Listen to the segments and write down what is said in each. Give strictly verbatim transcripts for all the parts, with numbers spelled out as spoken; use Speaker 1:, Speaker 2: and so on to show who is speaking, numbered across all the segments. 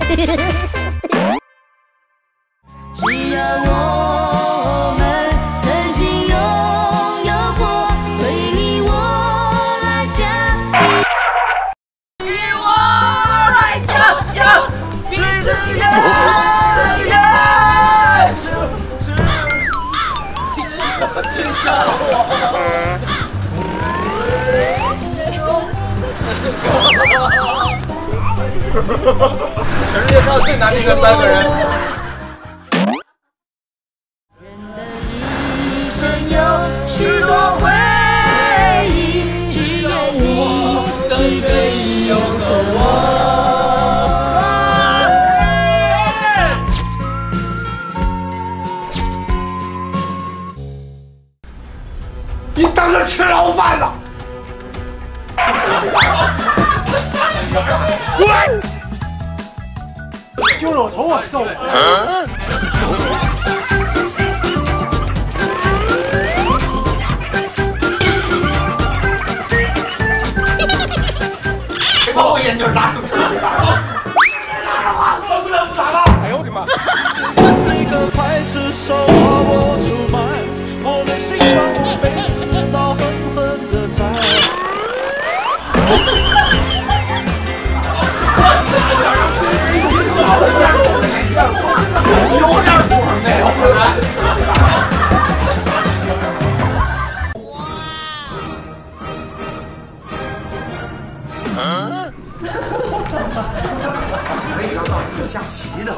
Speaker 1: 只要我们曾经拥有过，对你我来讲，对我来讲，彼此远远是是，去向我。
Speaker 2: 全世界上最难听的三个人。
Speaker 1: 人的一生有许多回忆，只愿你一追一拥的我。
Speaker 2: 你等着吃牢饭呢！滚！揪着我头发揍我！谁把我眼镜拿出去了？不能不打了！哎呦我的妈！
Speaker 3: 一个刽子手把我出卖，我的心让我被刺刀狠狠地宰。
Speaker 2: 有点谱没有？嗯？没想到是下棋的。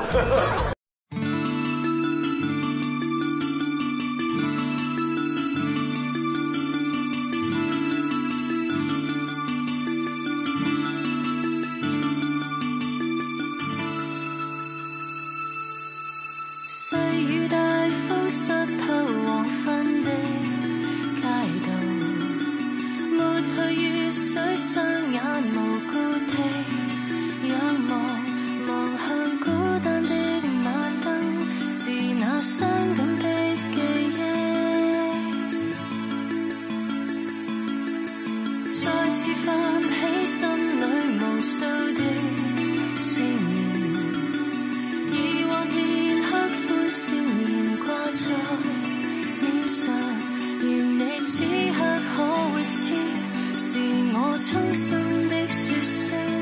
Speaker 1: 细雨大風濕透黃昏的街道，抹去雨水，雙眼無辜地仰望，望向孤單的晚燈，是那傷感的記憶，再次泛起心裏無數的思念。笑顏掛在臉上，願你此刻可會知，是我衷心的説聲。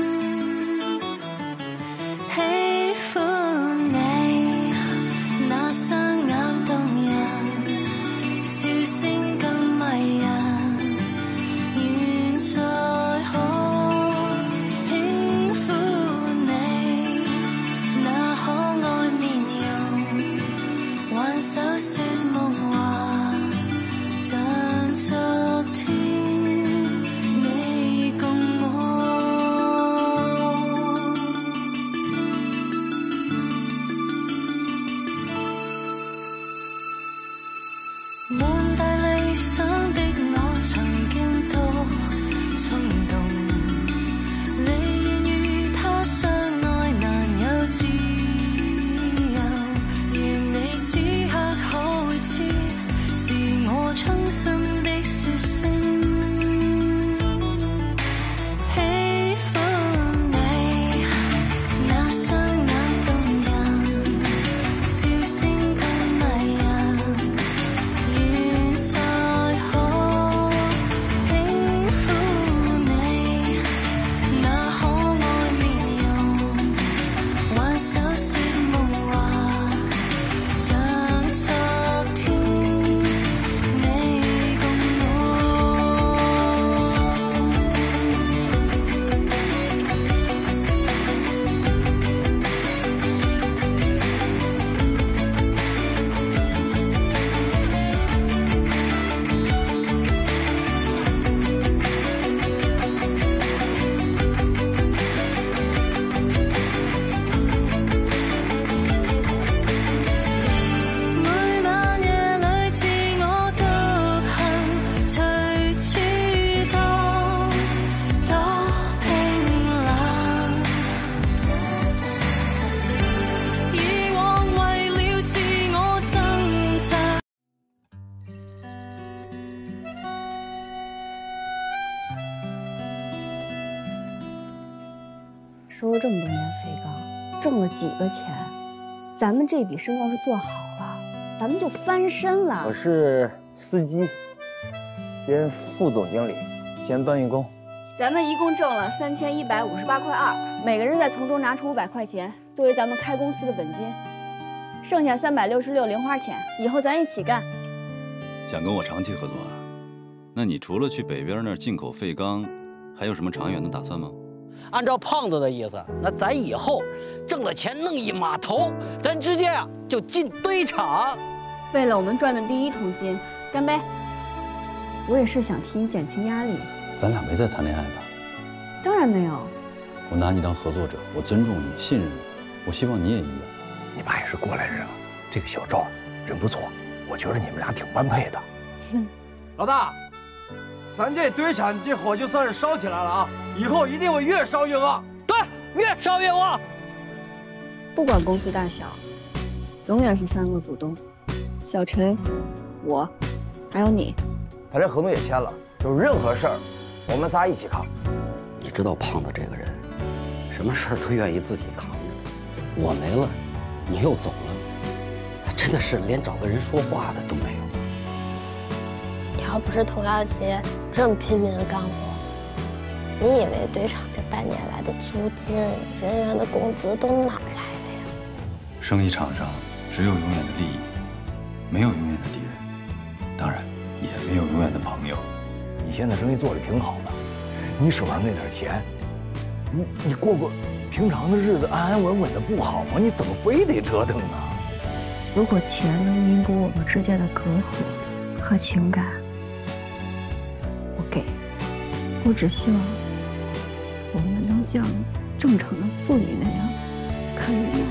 Speaker 1: 喜歡你那雙眼動人，笑聲更迷人，願再可輕撫你那可愛面容。挽手說夢話，像昨天你共我。滿帶理想的我，曾經多衝動，你願與他相愛，難有自由，願你此刻可會知，是我衷心的説聲。喜歡你那雙眼動人，笑聲更迷人，願再可輕撫你那可愛面容，挽手說夢話，像昨天你共我。每晚夜裏自我獨行，隨處蕩，多冰冷。以往為了自我掙扎。
Speaker 4: 收了这么多年肥膏， 挣了几个钱，咱们这笔生要是做好了，咱们就翻身了。
Speaker 5: 我是司机兼副总经理兼搬运工。
Speaker 4: 咱们一共挣了三千一百五十八块二，每个人再从中拿出五百块钱作为咱们开公司的本金，剩下三百六十六零花钱，以后咱一起干。
Speaker 6: 想跟我长期合作啊？那你除了去北边那儿进口废钢，还有什么长远的打算吗？
Speaker 7: 按照胖子的意思，那咱以后挣了钱弄一码头，咱直接啊就进堆场。
Speaker 4: 为了我们赚的第一桶金，干杯！我也是想替你减轻压力。
Speaker 8: 咱俩没在谈恋爱吧？
Speaker 4: 当然没有。
Speaker 8: 我拿你当合作者，我尊重你，信任你，我希望你也一样。
Speaker 9: 你爸也是过来人了，这个小赵人不错，我觉得你们俩挺般配的。
Speaker 4: 哼，
Speaker 10: 老大，咱这堆场这火就算是烧起来了啊，以后一定会越烧越旺。
Speaker 7: 对，越烧越旺。
Speaker 4: 不管公司大小，永远是三个股东：小陈、我，还有你。
Speaker 5: 把这合同也签了，有任何事儿，我们仨一起扛。
Speaker 7: 你知道胖子这个人，什么事儿都愿意自己扛着。我没了，你又走了，他真的是连找个人说话的都没有。
Speaker 11: 要不是佟小琪这么拼命的干活，你以为堆场这半年来的租金、人员的工资都哪儿来的呀？
Speaker 6: 生意场上只有永远的利益，没有永远的敌人，当然也没有永远的朋友。
Speaker 9: 你现在生意做得挺好的，你手上那点钱，你你过过平常的日子，安安稳稳的不好吗？你怎么非得折腾呢？
Speaker 4: 如果钱能弥补我们之间的隔阂和情感，我给。我只希望我们能像正常的妇女那样，可以吗？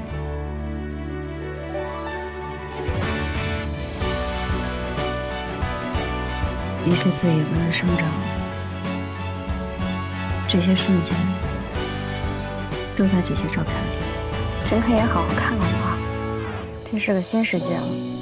Speaker 4: 一次次野蛮的生长，这些瞬间都在这些照片里。真可以好好看看吗？这是个新世界了。